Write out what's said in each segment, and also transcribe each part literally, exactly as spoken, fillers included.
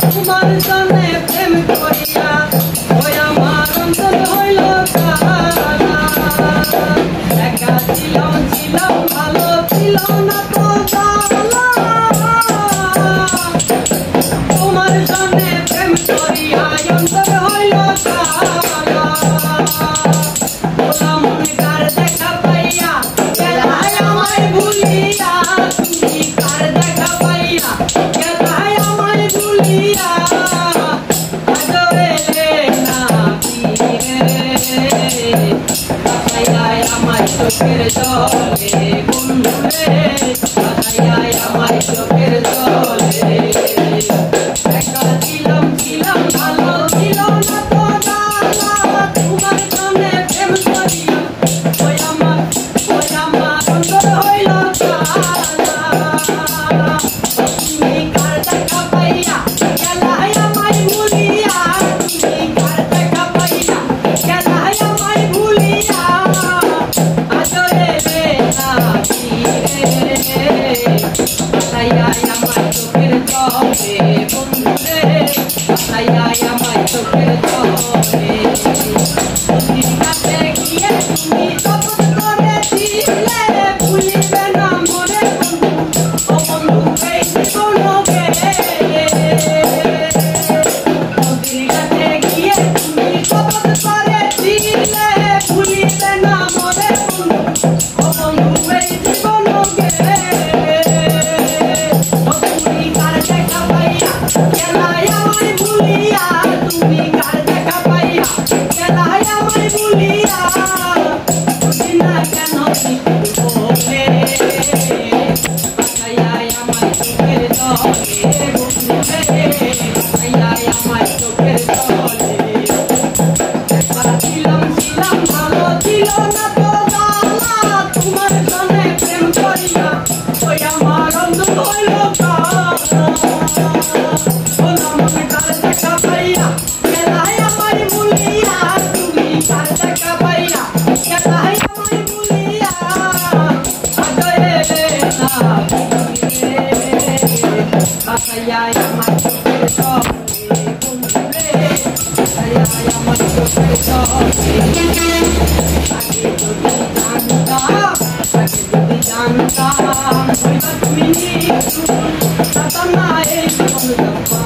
তোমার জন্যে প্রেম করিয়া ওই আমার অন্তর হইল কালা। একা ছিলাম ছিলাম ভালো ছিল না তো জ্বালা। তোমার জন্যে প্রেম করিয়া অন্তর হইল কালা। ওলা মনে কার দেখা পাইয়া গেলায় আমায় ভুলিয়া। তুমি কার দেখা পাইয়া গেলায় আমায় ভুলিয়া। আজো এলে না ফিরে বাসায় আমায় চোখের জলে বন্ধুরে। বাসায় আমায় চোখের জলে। একা ছিলাম ছিলাম ভালো ছিল না তো জ্বালা। তোমার জন্যে প্রেম করিয়া ওই আমার ওই আমার অন্তর হইল কালা। তুমি কার দেখা পাইয়া গেলায় আমায় ভুলিয়া। তুমি কার দেখা পাইয়া গেলায় আমায় ভুলিয়া। আজো এলে না ফিরে বাসায় আমায় চোখের জলে বন্ধুরে। বাসায় আমায় চোখের জলে। নদীর কাছে গিয়ে তুমি শপথ করেছিলে ভুলিবে না মোরে বন্ধু। ও বন্ধু এই জীবন গেলে। নদীর কাছে গিয়ে তুমি শপথ করেছিলে ভুলিবে না মোরে বন্ধু। ও বন্ধু এই জীবন গেলে। ও তুমি কার দেখা পাইয়া গেলায় আমায় ভুলিয়া। তুমি কার দেখা পাইয়া গেলায় আমায় ভুলিয়া। বুঝি না কেন কিছু বলে। বাসায় আমায় চোখের জলে বন্ধুরে। বাসায় আমায় চোখের জলে। একা ছিলাম ছিলাম ভালো ছিল না তো জ্বালা। তোমার জন্যে প্রেম করিয়া ওই আমার অন্তর হইল কালা। ওলা মনে কার দেখা পাইয়া গেলায় আমায় ভুলিয়া। তুমি কার দেখা পাইয়া গেলায় আমায় ভুলিয়া। আজো এলে না ফিরে বাসায় আমায় চোখের জলে বন্ধুরে। বাসায় আমায় চোখের জলে। আগে যদি জানতাম আগে যদি জানতাম হইবা তুমি নিষ্ঠুর। তাতাম না এই জীবন যাত্রা।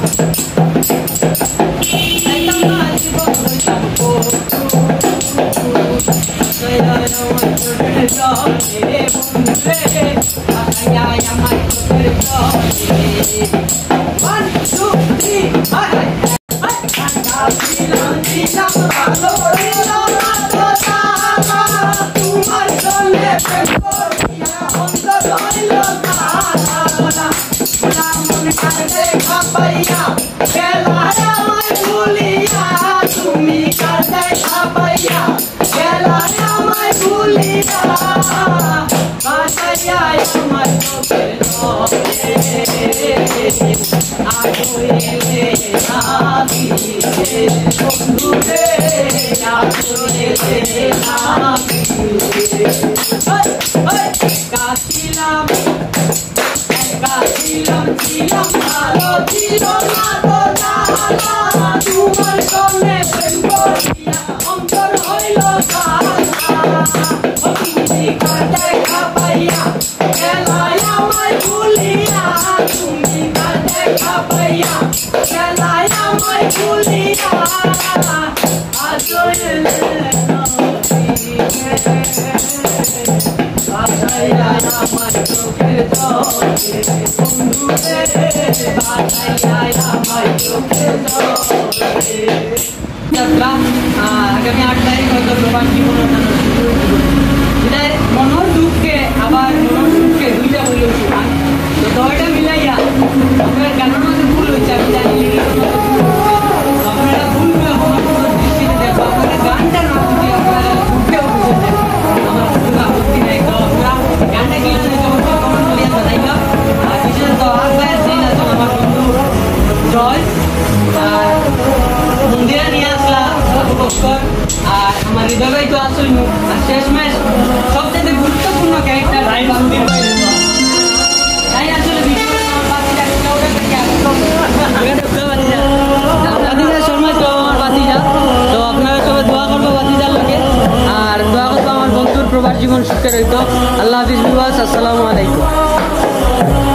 যাইতাম না জীবন হইতাম কঠোর। বাসায় আমায় চোখের জলে বন্ধুরে। বাসায় আমায় চোখের জলে। One, two, three, hi, hi. একা ছিলাম ছিলাম ভালো ছিল না তো জ্বালা। তোমার জন্যে প্রেম করিয়া অন্তর হইল কালা। ওলা ওলা মনে কার দেখা পাইয়া গেলায় আমায় ভুলিয়া। তুমি কার দেখা পাইয়া গেলায় আমায় ভুলিয়া। বাসায় আমায় চোখের জলে। আজো এলে না ফিরে বন্ধুরে। আজো এলে না ফিরে। একা ছিলাম একা ছিলাম ছিলাম ভালো ছিল না তো জ্বালা। তোমার জন্যে প্রেম করিয়া অন্তর হইল কালা। ও তুমি কার দেখা পাইয়া গেলায় আমায় ভুলিয়া। তুমি কার দেখা পাইয়া গেলায় আমায় ভুলিয়া। আজো এলে না ফিরে বাসায় আমায় চোখের জলে বন্ধুরে। বাসায় আমায় চোখের জলে। যাত্রা আগামী আট তারিখ হয়তো প্রবাস জীবন এটাই মনোর দুঃখে আবার মনোর সুখে দুইটা হইল সমান। তো দয়টা মিলাইয়া আপনার গানের মধ্যে ভুল হয়েছে আমি জানি। আপনারা ভুল দৃষ্টিতে দেখবো আপনাদের গানটা না যদি আপনারা উঠেও বুঝেছেন আমার কোনো আপত্তি নাই। তো আপনারা গানটা কি কমেন্ট করিয়া বাজাইল। আর বিশেষত আর বাইরে দিন আছে আমার বন্ধু জয় মন্দিরে নিয়ে আসলাম আর আমার হৃদয় তো আসল আর শেষমেশ সবচেয়ে গুরুত্বপূর্ণ ক্যারেক্টার তাই আসলে ভিডিও জীবন সুখে রইতো। আল্লাহ হাফিজ ভিউয়ার্স, আসসালামু আলাইকুম।